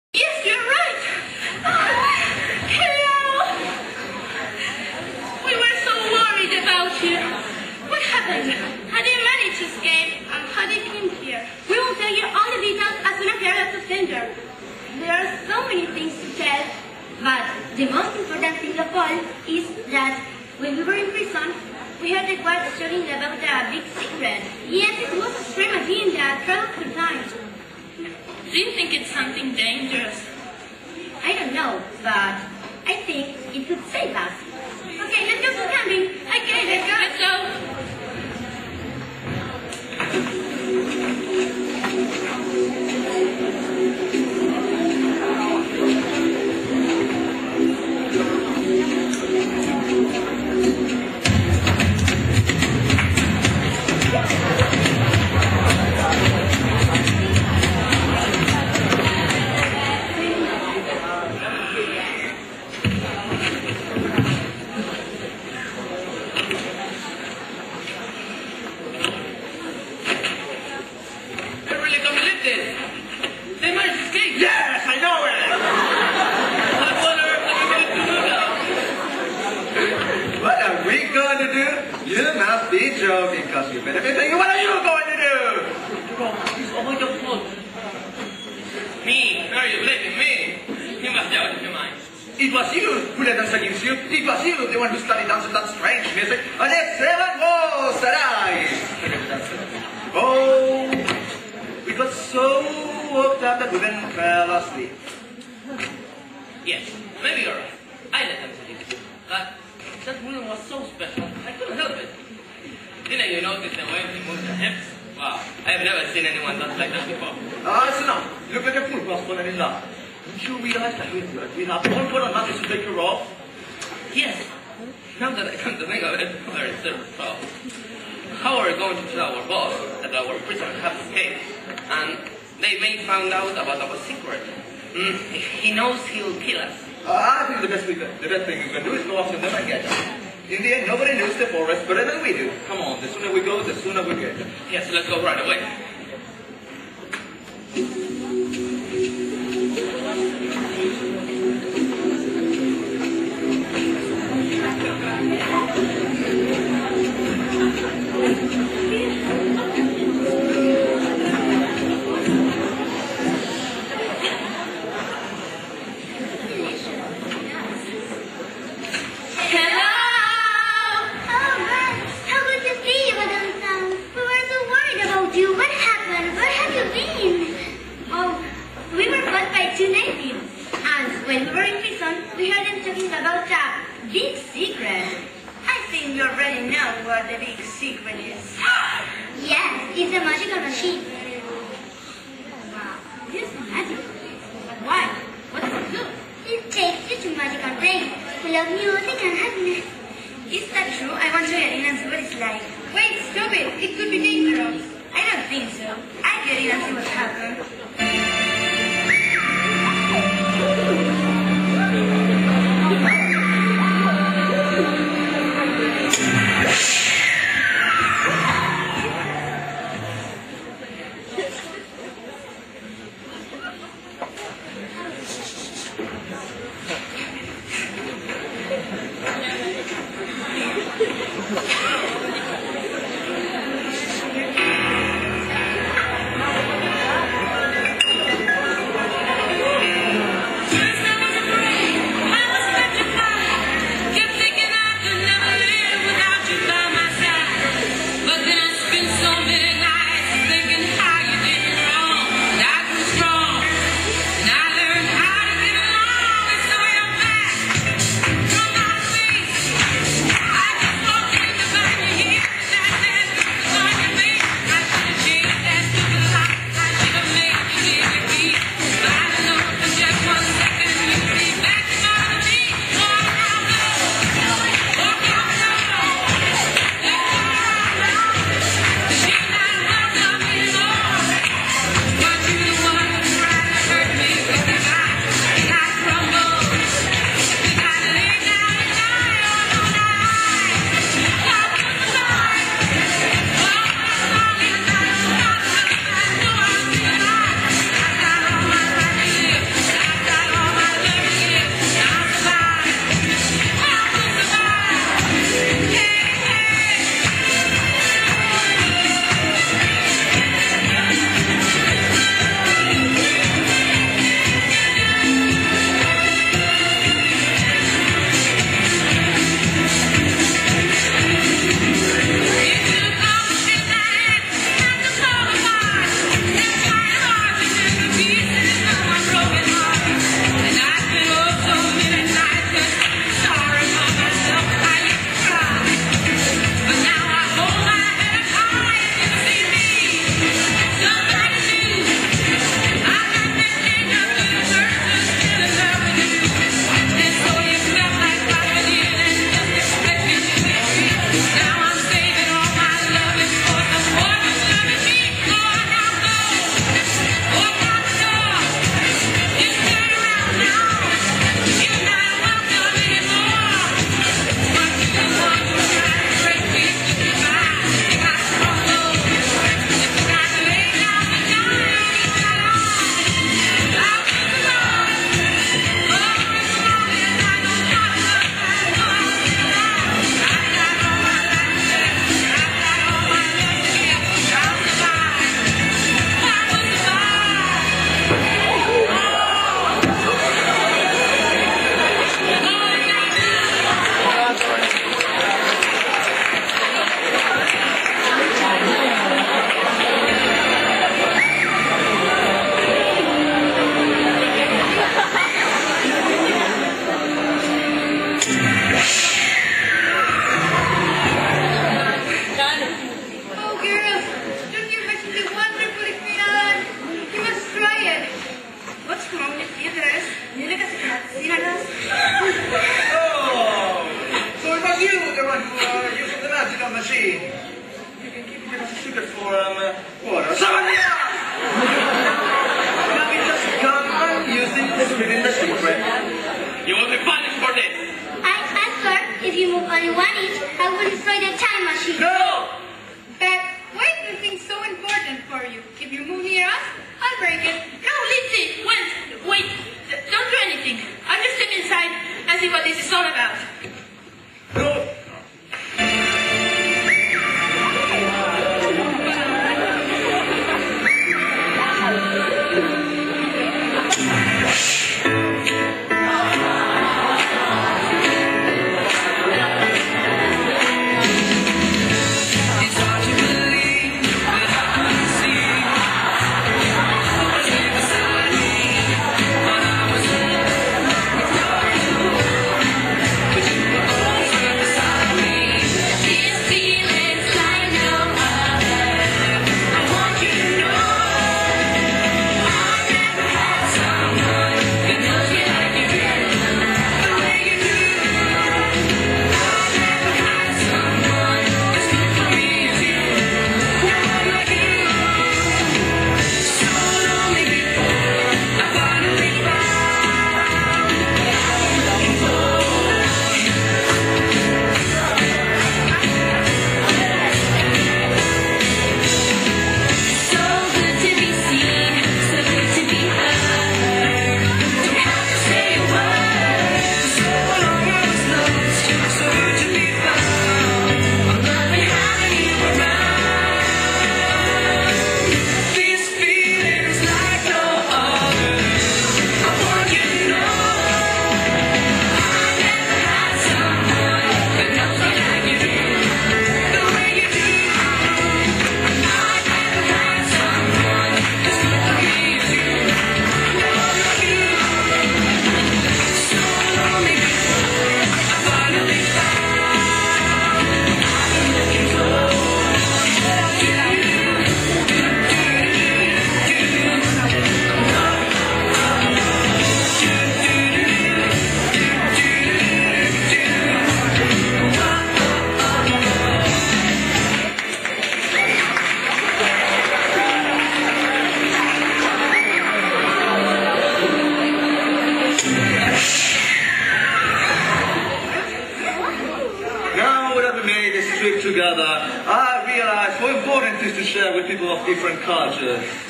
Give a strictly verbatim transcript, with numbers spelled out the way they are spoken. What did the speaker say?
Yes, you're right. Hello. We were so worried about you. What happened? How did you manage to escape? And how did you come here? We will tell you all the details as soon as we are at the center. There are so many things to tell, but the most important thing of all is that when we were in prison, we heard the guards talking about a big secret. Yes, it was a strange idea that traveled through time. Do you think it's something dangerous? I don't know, but I think it could save us. Okay, let's go to camping. Okay, let's go. Let's go. Because you better be thinking, what are you going to do? Please avoid your fault. Me? Where are you blaming me? You must have it in your mind. It was you who led us against you. It was you, the one who studied dance with that strange music. And excellent was that I. Oh, we got so worked up that we then fell asleep. Yes, maybe you're right. I let them tell you. But that woman was so special, I couldn't help it. Didn't you notice the way he moved her hips? Wow, I've never seen anyone dance like that before. Ah, it's enough. You look like a fool who has fallen in love. Don't you realize that we we have all put on nothing to take you off? Yes. Now that I come to think of it, there is a problem. How are we going to tell our boss that our prisoners have escaped? And they may find out about our secret. Mm, if he knows, he'll kill us. Uh, I think the best, we can, the best thing we can do is go after them and get them. In the end, nobody knows the forest better than we do. Come on, the sooner we go, the sooner we get them. Yes, let's go right away. We heard them talking about a big secret. I think you already know what the big secret is. Yes, it's a magical machine. Wow, this is magic. But why? What does it do? It takes you to magical place, full of music and happiness. Is that true? I want to get in and see what it's like. Wait, stop it. It could be dangerous. I don't think so. I'll get in and see what happens. tres. Mira que se cocinan. Oh! So it was you, the one who uh, using the magical machine. You can keep it as a secret for, um, uh, what, or somebody else! Now we just come and use it to split in the secret. You will be punished for this. I asked her if you move only one inch, I will destroy the time machine. No! But why is the thing so important for you? If you move near us, I'll break it. No, Lindsay, wait, wait, don't do anything. I'll just step inside and see what this is all about. No! Together, I realize how important it is to share with people of different cultures.